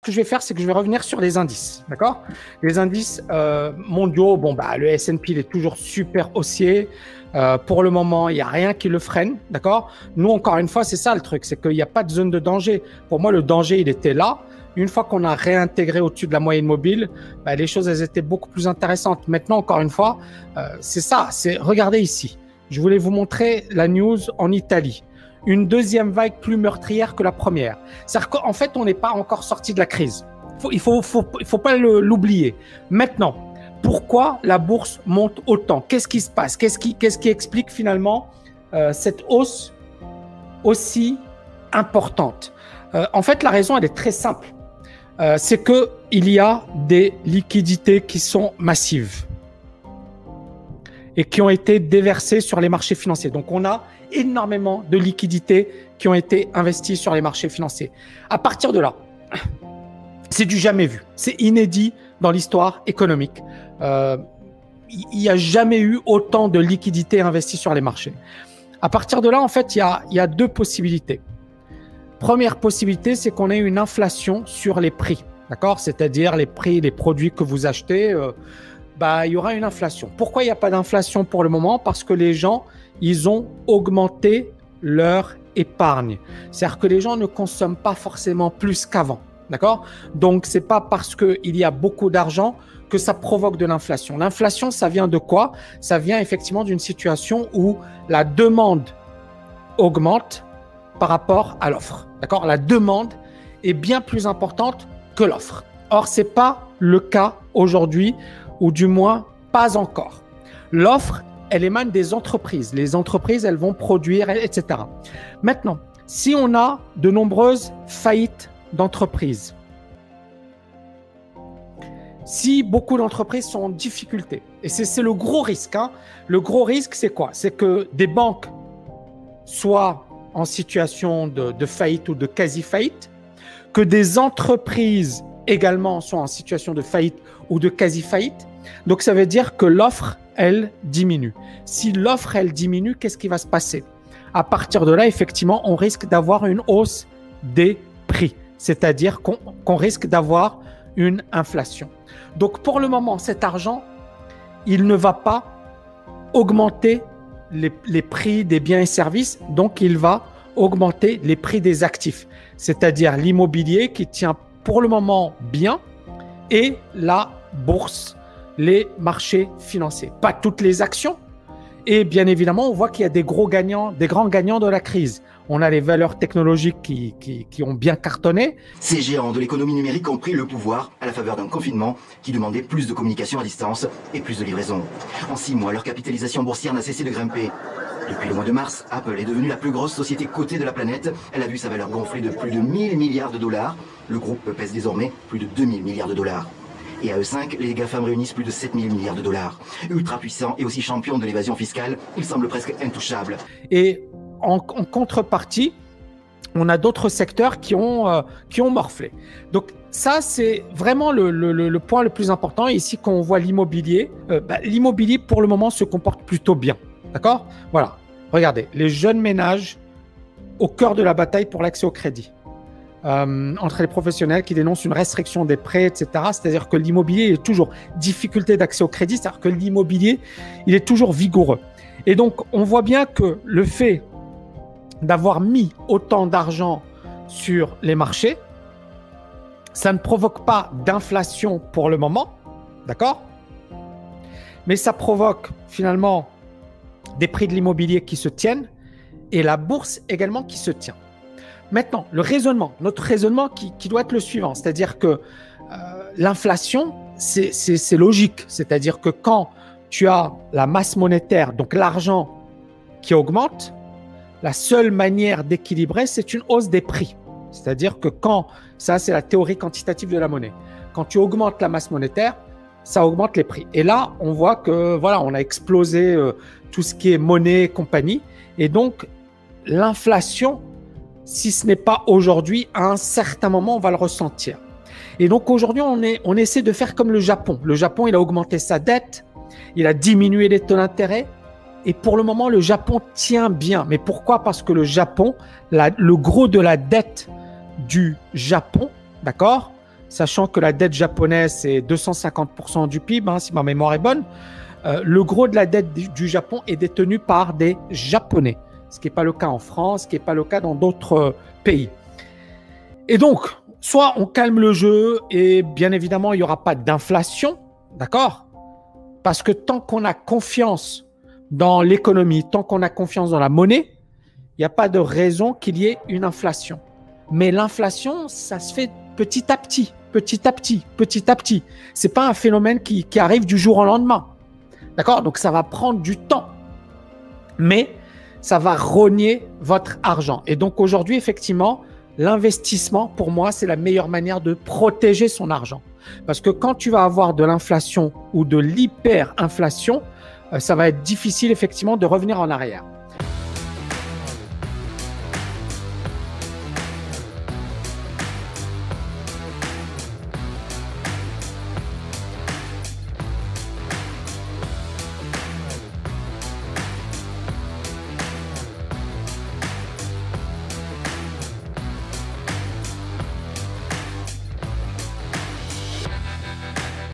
que je vais faire, c'est que je vais revenir sur les indices, d'accord? Les indices mondiaux, bon, bah, le S&P, il est toujours super haussier. Pour le moment, il n'y a rien qui le freine, d'accord? Nous, encore une fois, c'est ça le truc, c'est qu'il n'y a pas de zone de danger. Pour moi, le danger, il était là. Une fois qu'on a réintégré au-dessus de la moyenne mobile, bah, les choses, elles étaient beaucoup plus intéressantes. Maintenant, encore une fois, c'est ça. Regardez ici. Je voulais vous montrer la news en Italie. Une deuxième vague plus meurtrière que la première. C'est-à-dire qu'en fait, on n'est pas encore sorti de la crise. Il faut pas l'oublier. Maintenant, pourquoi la bourse monte autant? Qu'est-ce qui se passe? Qu'est-ce qui explique finalement cette hausse aussi importante? En fait, la raison, elle est très simple. C'est qu'il y a des liquidités qui sont massives et qui ont été déversées sur les marchés financiers. Donc, on a énormément de liquidités qui ont été investies sur les marchés financiers. À partir de là, c'est du jamais vu. C'est inédit dans l'histoire économique. Il n'y a jamais eu autant de liquidités investies sur les marchés. À partir de là, en fait, il y a deux possibilités. Première possibilité, c'est qu'on ait une inflation sur les prix, d'accord? C'est-à-dire les prix, les produits que vous achetez, il y aura une inflation. Pourquoi il n'y a pas d'inflation pour le moment? Parce que les gens, ils ont augmenté leur épargne. C'est-à-dire que les gens ne consomment pas forcément plus qu'avant, d'accord? Donc, c'est pas parce qu'il y a beaucoup d'argent que ça provoque de l'inflation. L'inflation, ça vient de quoi? Ça vient effectivement d'une situation où la demande augmente par rapport à l'offre. D'accord? La demande est bien plus importante que l'offre. Or, ce n'est pas le cas aujourd'hui, ou du moins pas encore. L'offre, elle émane des entreprises. Les entreprises, elles vont produire, etc. Maintenant, si on a de nombreuses faillites d'entreprises, si beaucoup d'entreprises sont en difficulté, et c'est le gros risque, hein. Le gros risque, c'est quoi? C'est que des banques soient en situation de faillite ou de quasi-faillite, que des entreprises également sont en situation de faillite ou de quasi-faillite. Donc, ça veut dire que l'offre, elle diminue. Si l'offre, elle diminue, qu'est-ce qui va se passer? À partir de là, effectivement, on risque d'avoir une hausse des prix, c'est-à-dire qu'on risque d'avoir une inflation. Donc, pour le moment, cet argent, il ne va pas augmenter les prix des biens et services, donc il va augmenter les prix des actifs, c'est-à-dire l'immobilier qui tient pour le moment bien et la bourse, les marchés financiers. Pas toutes les actions. Et bien évidemment, on voit qu'il y a des grands gagnants de la crise. On a les valeurs technologiques qui ont bien cartonné. Ces géants de l'économie numérique ont pris le pouvoir à la faveur d'un confinement qui demandait plus de communication à distance et plus de livraison. En 6 mois, leur capitalisation boursière n'a cessé de grimper. Depuis le mois de mars, Apple est devenue la plus grosse société cotée de la planète. Elle a vu sa valeur gonfler de plus de 1000 milliards de dollars. Le groupe pèse désormais plus de 2000 milliards de dollars. Et à eux 5, les GAFAM réunissent plus de 7000 milliards de dollars. Ultra puissant et aussi champion de l'évasion fiscale, ils semblent presque intouchables. Et en contrepartie, on a d'autres secteurs qui ont morflé. Donc ça, c'est vraiment le point le plus important. Et ici, quand on voit l'immobilier, l'immobilier, pour le moment, se comporte plutôt bien. D'accord? Voilà. Regardez, les jeunes ménages au cœur de la bataille pour l'accès au crédit. Entre les professionnels qui dénoncent une restriction des prêts, etc. C'est-à-dire que l'immobilier est toujours difficulté d'accès au crédit, c'est-à-dire que l'immobilier, il est toujours vigoureux. Et donc, on voit bien que le fait d'avoir mis autant d'argent sur les marchés, ça ne provoque pas d'inflation pour le moment, d'accord? Mais ça provoque finalement des prix de l'immobilier qui se tiennent et la bourse également qui se tient. Maintenant, notre raisonnement qui doit être le suivant, c'est-à-dire que l'inflation, c'est logique. C'est-à-dire que quand tu as la masse monétaire, donc l'argent qui augmente, la seule manière d'équilibrer, c'est une hausse des prix. C'est-à-dire que ça c'est la théorie quantitative de la monnaie, quand tu augmentes la masse monétaire, ça augmente les prix. Et là, on voit que voilà, on a explosé tout ce qui est monnaie et compagnie. Et donc, l'inflation, si ce n'est pas aujourd'hui, à un certain moment, on va le ressentir. Et donc aujourd'hui, on essaie de faire comme le Japon. Le Japon, il a augmenté sa dette, il a diminué les taux d'intérêt. Et pour le moment, le Japon tient bien. Mais pourquoi? Parce que le Japon, le gros de la dette du Japon, d'accord, sachant que la dette japonaise, c'est 250% du PIB, hein, si ma mémoire est bonne. Le gros de la dette du Japon est détenu par des Japonais, ce qui n'est pas le cas en France, ce qui n'est pas le cas dans d'autres pays. Et donc, soit on calme le jeu et bien évidemment, il n'y aura pas d'inflation, d'accord? Parce que tant qu'on a confiance dans l'économie, tant qu'on a confiance dans la monnaie, il n'y a pas de raison qu'il y ait une inflation. Mais l'inflation, ça se fait petit à petit, petit à petit, petit à petit. Ce n'est pas un phénomène qui arrive du jour au lendemain. D'accord? Donc, ça va prendre du temps. Mais ça va rogner votre argent. Et donc, aujourd'hui, effectivement, l'investissement, pour moi, c'est la meilleure manière de protéger son argent. Parce que quand tu vas avoir de l'inflation ou de l'hyperinflation, ça va être difficile, effectivement, de revenir en arrière.